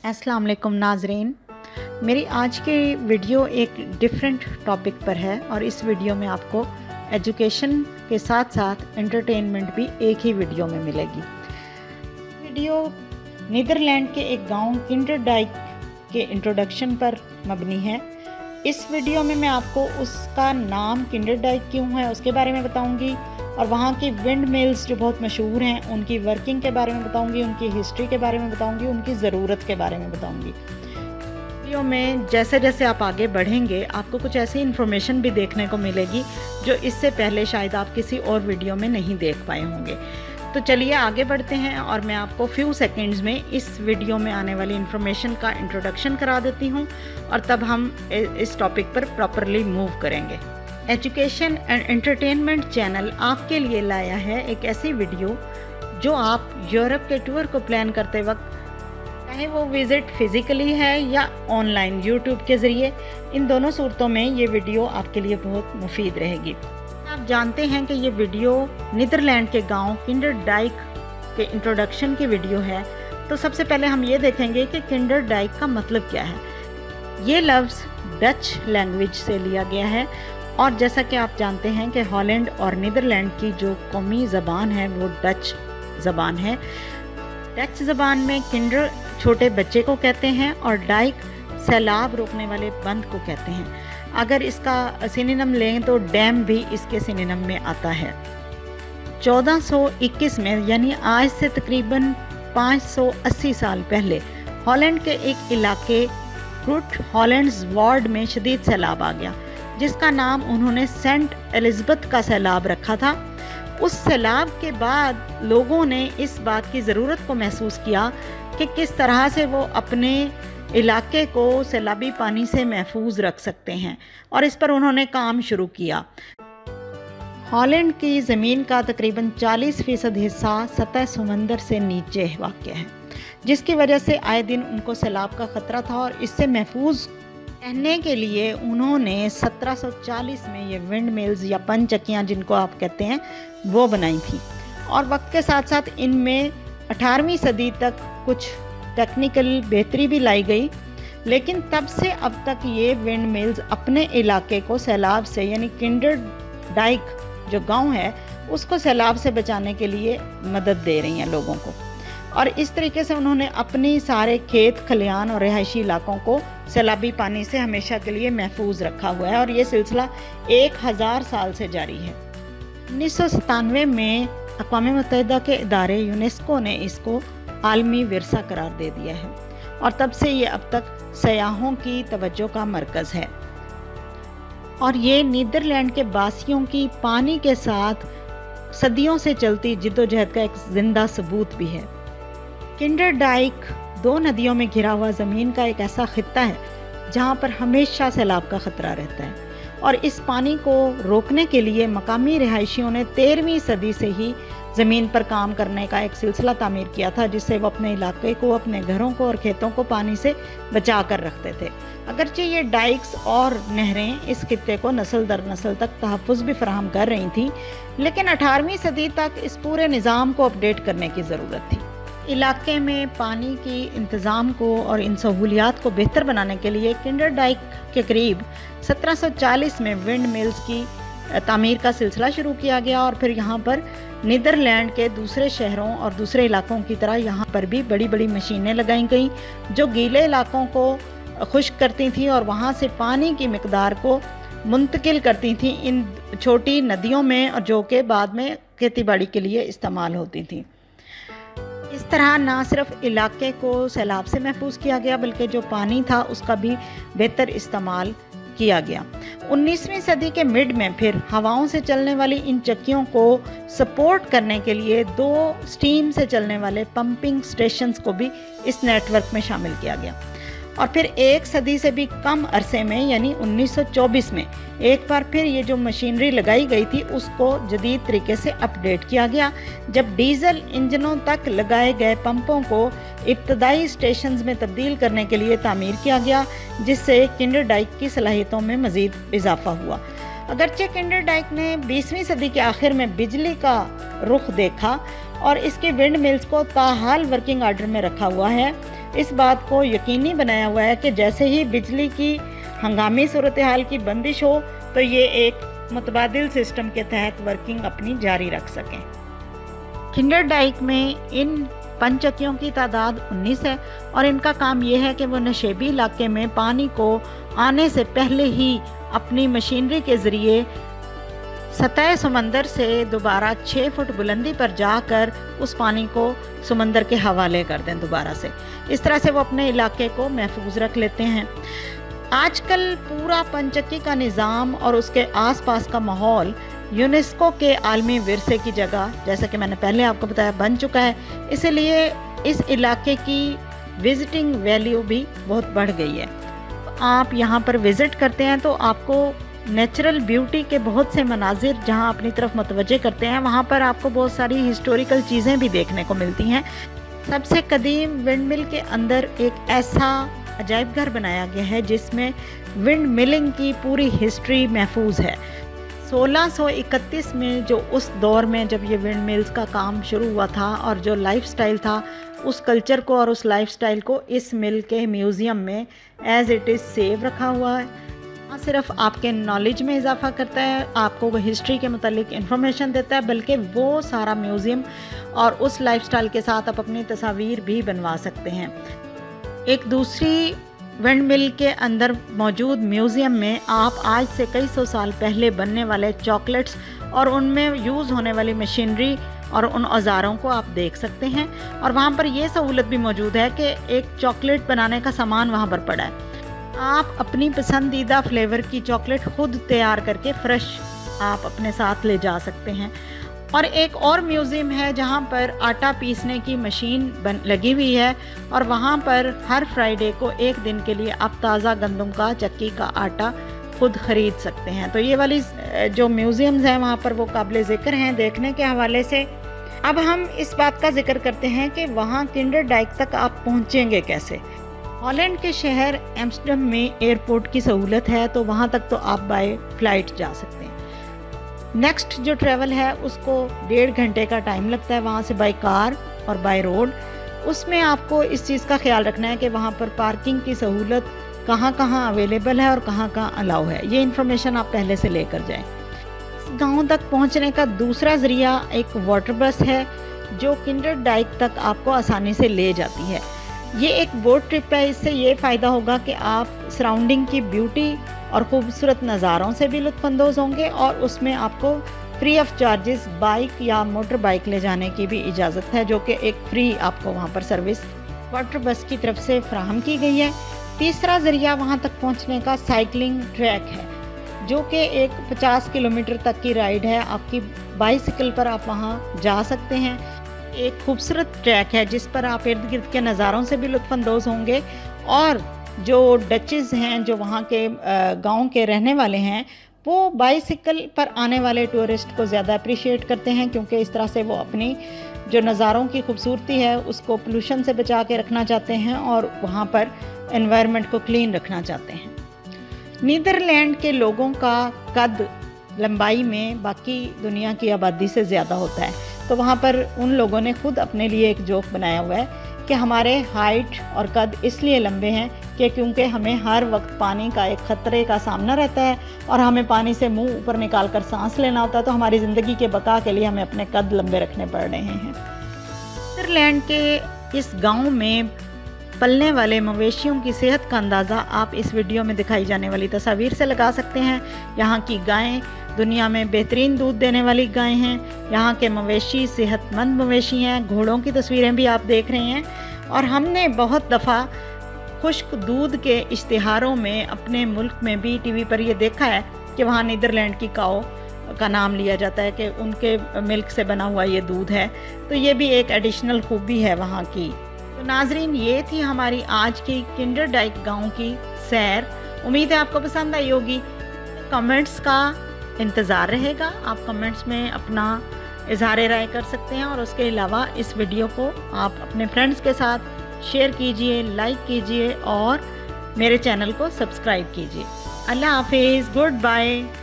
अस्सलाम वालेकुम नाज़रीन, मेरी आज की वीडियो एक डिफरेंट टॉपिक पर है और इस वीडियो में आपको एजुकेशन के साथ साथ एंटरटेनमेंट भी एक ही वीडियो में मिलेगी। वीडियो नीदरलैंड के एक गांव किंडरडाइक के इंट्रोडक्शन पर मबनी है। इस वीडियो में मैं आपको उसका नाम किंडरडाइक क्यों है उसके बारे में बताऊंगी और वहाँ की विंड मिल्स जो बहुत मशहूर हैं उनकी वर्किंग के बारे में बताऊंगी, उनकी हिस्ट्री के बारे में बताऊंगी, उनकी ज़रूरत के बारे में बताऊंगी। वीडियो में जैसे जैसे आप आगे बढ़ेंगे आपको कुछ ऐसी इन्फॉर्मेशन भी देखने को मिलेगी जो इससे पहले शायद आप किसी और वीडियो में नहीं देख पाए होंगे। तो चलिए आगे बढ़ते हैं और मैं आपको फ्यू सेकंड्स में इस वीडियो में आने वाली इन्फॉर्मेशन का इंट्रोडक्शन करा देती हूँ और तब हम इस टॉपिक पर प्रॉपरली मूव करेंगे। एजुकेशन एंड एंटरटेनमेंट चैनल आपके लिए लाया है एक ऐसी वीडियो जो आप यूरोप के टूर को प्लान करते वक्त, चाहे वो विज़िट फिज़िकली है या ऑनलाइन यूट्यूब के ज़रिए, इन दोनों सूरतों में ये वीडियो आपके लिए बहुत मुफीद रहेगी। आप जानते हैं कि ये वीडियो नीदरलैंड के गांव किंडरडाइक के इंट्रोडक्शन की वीडियो है, तो सबसे पहले हम ये देखेंगे कि किंडरडाइक का मतलब क्या है। ये लफ्ज़ डच लैंग्वेज से लिया गया है और जैसा कि आप जानते हैं कि हॉलैंड और नीदरलैंड की जो कौमी ज़बान है वो डच ज़बान है। डच ज़बान में किंडर छोटे बच्चे को कहते हैं और डाइक सैलाब रोकने वाले बंद को कहते हैं। अगर इसका सिनोनिम लें तो डैम भी इसके सिनोनिम में आता है। 1421 में यानी आज से तकरीबन 580 साल पहले हॉलैंड के एक इलाके रूट हॉलैंड्स वार्ड में शदीद सैलाब आ गया, जिसका नाम उन्होंने सेंट एलिज़ाबेथ का सैलाब रखा था। उस सैलाब के बाद लोगों ने इस बात की ज़रूरत को महसूस किया कि किस तरह से वो अपने इलाके को सैलाबी पानी से महफूज रख सकते हैं और इस पर उन्होंने काम शुरू किया। हॉलैंड की ज़मीन का तकरीबन 40% हिस्सा सतह समंदर से नीचे वाक़ है, जिसकी वजह से आए दिन उनको सैलाब का ख़तरा था और इससे महफूज रहने के लिए उन्होंने 1740 में ये विंड मिल्स या पनचक्कियाँ जिनको आप कहते हैं वो बनाई थी और वक्त के साथ साथ इनमें 18वीं सदी तक कुछ टेक्निकल बेहतरी भी लाई गई, लेकिन तब से अब तक ये विंड मिल्स अपने इलाके को सैलाब से यानी किंडरडाइक जो गांव है उसको सैलाब से बचाने के लिए मदद दे रही हैं लोगों को। और इस तरीके से उन्होंने अपनी सारे खेत खलियान और रिहायशी इलाकों को सैलाबी पानी से हमेशा के लिए महफूज रखा हुआ है और ये सिलसिला 1000 साल से जारी है। 1997 में अक़वाम मुत्तहिदा के इदारे यूनेस्को ने इसको आलमी विरसा करार दे दिया है और तब से ये अब तक सयाहों की तवज्जो का मरकज़ है और ये नीदरलैंड के बासियों की पानी के साथ सदियों से चलती जिद्दोजहद का एक ज़िंदा सबूत भी है। किंडरडाइक 2 नदियों में घिरा हुआ ज़मीन का एक ऐसा खित्ता है जहाँ पर हमेशा सैलाब का ख़तरा रहता है और इस पानी को रोकने के लिए मकामी रिहायशियों ने 13वीं सदी से ही ज़मीन पर काम करने का एक सिलसिला तामीर किया था, जिससे वो अपने इलाके को, अपने घरों को और खेतों को पानी से बचा कर रखते थे। अगरचे ये डाइक्स और नहरें इस खित्ते को नस्ल दर नस्ल तक तहफ़्फ़ुज़ भी फराहम कर रही थी, लेकिन 18वीं सदी तक इस पूरे निज़ाम को अपडेट करने की ज़रूरत थी। इलाके में पानी की इंतज़ाम को और इन सहूलियात को बेहतर बनाने के लिए किंडरडाइक के करीब 1740 में विंड मिल्स की तामीर का सिलसिला शुरू किया गया और फिर यहाँ पर नीदरलैंड के दूसरे शहरों और दूसरे इलाकों की तरह यहाँ पर भी बड़ी बड़ी मशीनें लगाई गईं जो गीले इलाकों को खुश्क करती थी और वहाँ से पानी की मिकदार को मुंतकिल करती थी इन छोटी नदियों में और जो कि बाद में खेती बाड़ी के लिए इस्तेमाल होती थी। इस तरह ना सिर्फ इलाके को सैलाब से महफूज किया गया बल्कि जो पानी था उसका भी बेहतर इस्तेमाल किया गया। 19वीं सदी के मिड में फिर हवाओं से चलने वाली इन चक्कियों को सपोर्ट करने के लिए 2 स्टीम से चलने वाले पंपिंग स्टेशंस को भी इस नेटवर्क में शामिल किया गया और फिर 1 सदी से भी कम अरसे में यानी 1924 में एक बार फिर ये जो मशीनरी लगाई गई थी उसको जदीद तरीके से अपडेट किया गया, जब डीजल इंजनों तक लगाए गए पंपों को इब्तदाई स्टेशंस में तब्दील करने के लिए तामीर किया गया, जिससे किंडरडाइक की सलाहियतों में मज़ीद इजाफा हुआ। अगरचे किंडरडाइक ने 20वीं सदी के आखिर में बिजली का रुख देखा और इसके विंड मिल्स को ताहाल वर्किंग आर्डर में रखा हुआ है, इस बात को यकीनी बनाया हुआ है कि जैसे ही बिजली की हंगामी सूरत हाल की बंदिश हो तो ये एक मुतबादिल सिस्टम के तहत वर्किंग अपनी जारी रख सकें। किंडरडाइक में इन पनचक्कियों की तादाद 19 है और इनका काम यह है कि वो नशेबी इलाके में पानी को आने से पहले ही अपनी मशीनरी के ज़रिए सतह समंदर से दोबारा 6 फुट बुलंदी पर जाकर उस पानी को समंदर के हवाले कर दें दोबारा से। इस तरह से वो अपने इलाके को महफूज रख लेते हैं। आजकल पूरा पनचक्की का निज़ाम और उसके आसपास का माहौल यूनेस्को के आलमी विरसे की जगह, जैसा कि मैंने पहले आपको बताया, बन चुका है। इसलिए इस इलाके की विज़िटिंग वैल्यू भी बहुत बढ़ गई है। आप यहाँ पर विज़िट करते हैं तो आपको नेचुरल ब्यूटी के बहुत से मनाजिर जहाँ अपनी तरफ मुतवज्जे करते हैं, वहाँ पर आपको बहुत सारी हिस्टोरिकल चीज़ें भी देखने को मिलती हैं। सबसे कदीम विंड मिल के अंदर एक ऐसा अजायब घर बनाया गया है जिसमें विंड मिलिंग की पूरी हिस्ट्री महफूज है। 1631 में जो उस दौर में जब ये विंड मिल्स का काम शुरू हुआ था और जो लाइफस्टाइल था, उस कल्चर को और उस लाइफस्टाइल को इस मिल के म्यूज़ियम में एज़ इट इज़ सेव रखा हुआ है। सिर्फ आपके नॉलेज में इजाफा करता है, आपको वो हिस्ट्री के मुतालिक इन्फॉर्मेशन देता है, बल्कि वो सारा म्यूज़ियम और उस लाइफस्टाइल के साथ आप अपनी तस्वीर भी बनवा सकते हैं। एक दूसरी विंड मिल के अंदर मौजूद म्यूज़ियम में आप आज से कई सौ साल पहले बनने वाले चॉकलेट्स और उनमें यूज़ होने वाली मशीनरी और उन औज़ारों को आप देख सकते हैं। और वहाँ पर यह सहूलत भी मौजूद है कि एक चॉकलेट बनाने का सामान वहाँ पर पड़ा है। आप अपनी पसंदीदा फ्लेवर की चॉकलेट खुद तैयार करके फ्रेश आप अपने साथ ले जा सकते हैं। और एक और म्यूज़ियम है जहाँ पर आटा पीसने की मशीन लगी हुई है और वहाँ पर हर फ्राइडे को एक दिन के लिए आप ताज़ा गंदम का चक्की का आटा खुद ख़रीद सकते हैं। तो ये वाली जो म्यूज़ियम्स हैं वहाँ पर वो काबिल ज़िक्र हैं देखने के हवाले से। अब हम इस बात का जिक्र करते हैं कि वहाँ किंडरडाइक तक आप पहुँचेंगे कैसे। हॉलैंड के शहर एम्स्टर्डम में एयरपोर्ट की सहूलत है, तो वहाँ तक तो आप बाय फ्लाइट जा सकते हैं। नेक्स्ट जो ट्रैवल है उसको 1.5 घंटे का टाइम लगता है वहाँ से बाय कार और बाय रोड। उसमें आपको इस चीज़ का ख्याल रखना है कि वहाँ पर पार्किंग की सहूलत कहाँ कहाँ अवेलेबल है और कहाँ कहाँ अलाउ है। ये इन्फॉर्मेशन आप पहले से लेकर जाएं। गांव तक पहुँचने का दूसरा ज़रिया एक वाटर बस है जो किंडरडाइक तक आपको आसानी से ले जाती है। ये एक बोट ट्रिप है। इससे ये फ़ायदा होगा कि आप सराउंडिंग की ब्यूटी और ख़ूबसूरत नज़ारों से भी लुत्फ़अंदोज़ होंगे और उसमें आपको फ्री ऑफ चार्जेस बाइक या मोटर बाइक ले जाने की भी इजाज़त है, जो कि एक फ्री आपको वहाँ पर सर्विस वाटर बस की तरफ से फ्राहम की गई है। तीसरा ज़रिया वहाँ तक पहुँचने का साइकिलिंग ट्रैक है, जो कि एक 50 किलोमीटर तक की राइड है। आपकी बाइसिकल पर आप वहाँ जा सकते हैं। एक खूबसूरत ट्रैक है जिस पर आप इर्द गिर्द के नज़ारों से भी लुत्फ़अंदोज़ होंगे और जो डचेस हैं, जो वहाँ के गांव के रहने वाले हैं, वो बाइसिकल पर आने वाले टूरिस्ट को ज़्यादा अप्रिशिएट करते हैं, क्योंकि इस तरह से वो अपनी जो नज़ारों की खूबसूरती है उसको पोल्यूशन से बचा के रखना चाहते हैं और वहाँ पर एनवायरनमेंट को क्लीन रखना चाहते हैं। नीदरलैंड के लोगों का कद लंबाई में बाकी दुनिया की आबादी से ज़्यादा होता है, तो वहाँ पर उन लोगों ने खुद अपने लिए एक जोक बनाया हुआ है कि हमारे हाइट और कद इसलिए लंबे हैं कि क्योंकि हमें हर वक्त पानी का एक ख़तरे का सामना रहता है और हमें पानी से मुंह ऊपर निकाल कर सांस लेना होता है, तो हमारी ज़िंदगी के बका के लिए हमें अपने कद लंबे रखने पड़ रहे हैं। नीदरलैंड के इस गांव में पलने वाले मवेशियों की सेहत का अंदाज़ा आप इस वीडियो में दिखाई जाने वाली तस्वीर से लगा सकते हैं। यहाँ की गायें दुनिया में बेहतरीन दूध देने वाली गायें हैं। यहाँ के मवेशी सेहतमंद मवेशी हैं। घोड़ों की तस्वीरें भी आप देख रहे हैं। और हमने बहुत दफ़ा खुश्क दूध के इश्तिहारों में अपने मुल्क में भी टीवी पर ये देखा है कि वहाँ नीदरलैंड की काओ का नाम लिया जाता है कि उनके मिल्क से बना हुआ ये दूध है। तो ये भी एक एडिशनल खूबी है वहाँ की। तो नाजरीन, ये थी हमारी आज की किंडरडाइक गाँव की सैर। उम्मीद है आपको पसंद आई होगी। कमेंट्स का इंतज़ार रहेगा। आप कमेंट्स में अपना इजहार राय कर सकते हैं और उसके अलावा इस वीडियो को आप अपने फ्रेंड्स के साथ शेयर कीजिए, लाइक कीजिए और मेरे चैनल को सब्सक्राइब कीजिए। अल्लाह हाफिज़, गुड बाय।